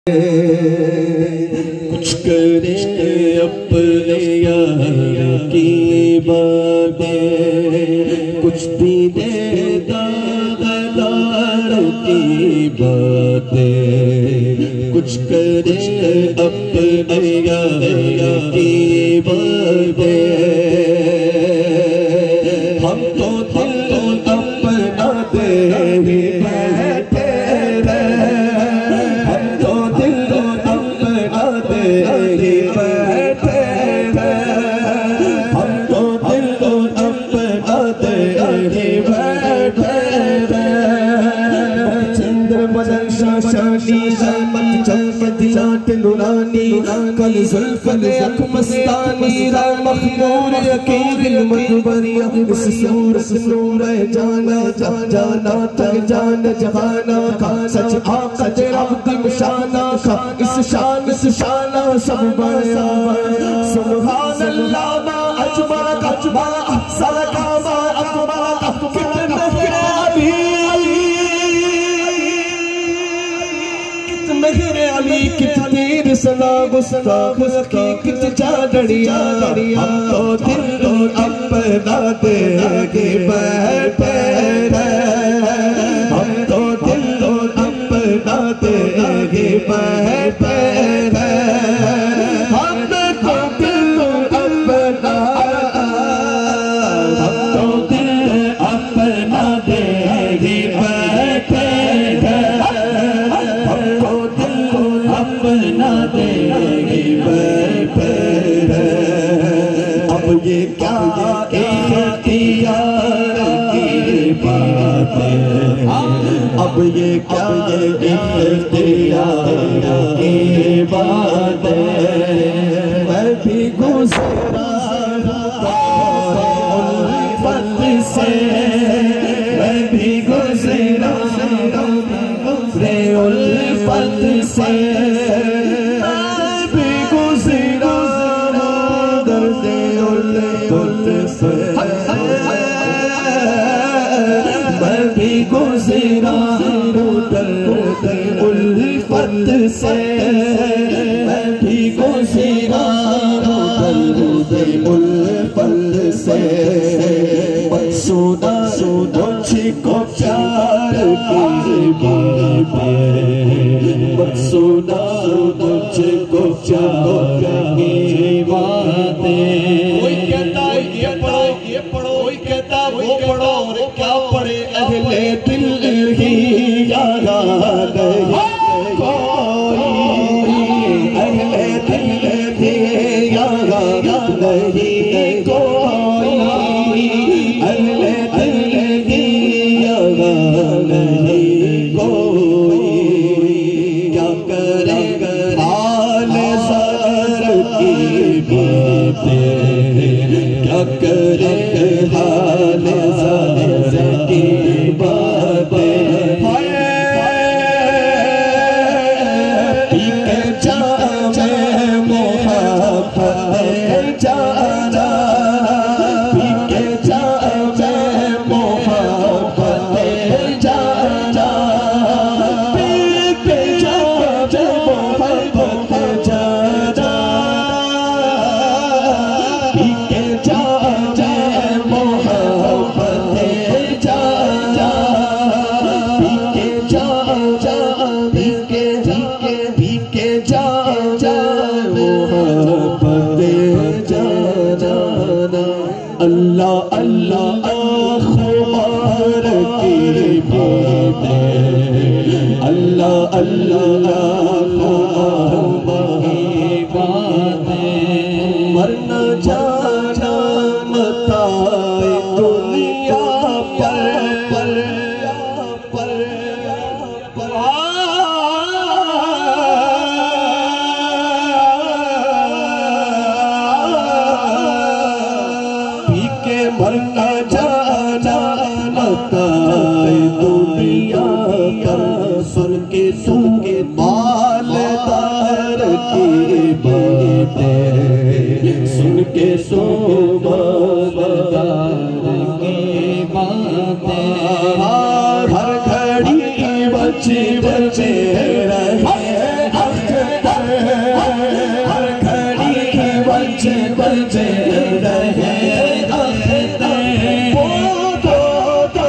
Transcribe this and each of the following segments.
कुछ करे अपने यार की बातें, कुछ भी देता गदार की बातें, कुछ करे अपने यार की बातें। हम तो दिल अपना दे बैठे रहे, हम तो दिल अपना दे बैठे रहे, हम तो दिल अपना दे बैठे रहे। चंद्र मदन शाशानी रहमत चमकती आंख नूरानी, कल जुल्फ़ अख मस्तानी, मखमूर यकीन मधुबनिया। इस सूरत नूर जाना जाना तक जान जहाना का, सच आका तेरा दिल शाना का, इस शाना सब बया। सुभान अल्लाह मा अजमा अजमा सलका मा अकमा, कितने अली मेरे अली कितनी रिसला गुस्ताख की कित चादड़िया। हम तो दिल अपना देके बैठे रहे, हम तो दिल अपना देके बैठे रहे, हम तो दिल अपना, हम तो दिल अपना देके बैठे रहे, हम तो अपना देगी बैठे रहे। अब ये क्या इख्तियार की बात है, अब ये क्या इख्तियार की बात है। मैं भी गुज़रा उल्फत से, मैं भी गुज़रा उल्फत से, मैं भी गुज़रा दर्द उल्फत से, मैं भी गुज़रा दर्द उल्फत से, मैं भी गुज़रा दर्द उल्फत से। सुना मुझको प्यार की बातें, सुना मुझको प्यार की बातें। कोई कहता है ये पढ़ो ये पढ़ो, कोई कहता वो पढ़ो, और क्या पढ़े अहले दिल ही याद नहीं कोई, अहले दिल ही याद नहीं कोई, अहले दिल ही याद नहीं कोई। क्या करे हाल सर की बातें, क्या करे हाल सर की बातें। पीके जामे मोहब्बत जाना, पीके जामे मोहब्बत जाना, पीके जामे मोहब्बत जाना, पीके जामे मोहब्बत जाना, पीके जामे पीके पीके जामे मोहब्बत जाना। अल्लाह अल्लाह खुमार की बातें, अल्लाह अल्लाह खुमार की बातें। मरना जाना मताए दुनिया पर, मरना जाना मताए दुनिया पर। सुन के मालदार की बातें, सुन के मालदार की बातें। हर घड़ी बचे बचे रहे से रहे अख्तर, वो तो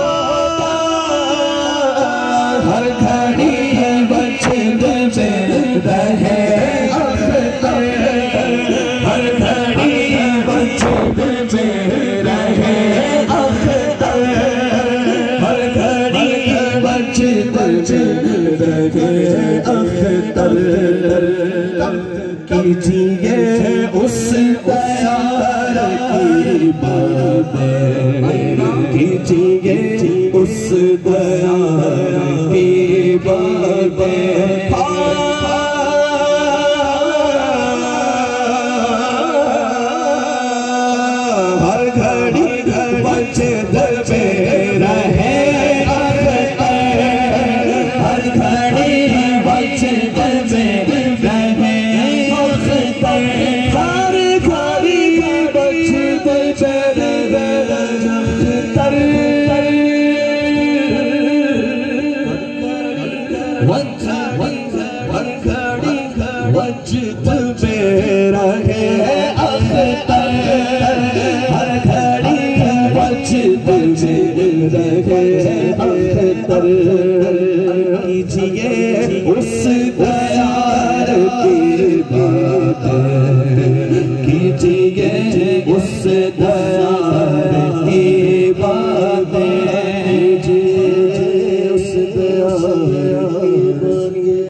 हर घड़ी मस्जिद में रहे अख्तर, हर घड़ी मस्जिद में रहे अख्तर, हर घड़ी मस्जिद में रहे अख्तर। कीजिए उस दयार की बातें, कीजिए उस दयार की बातें। हर घड़ी मस्जिद में रहे अख्तर, हर घड़ी मस्जिद में रहे अख्तर, हर घड़ी मस्जिद में रहे अख्तर। हर घड़ी मस्जिद में रहे अख्तर, हर घड़ी मस्जिद में रहे अख्तर। कीजिए उस दयार की बातें, कीजिए उस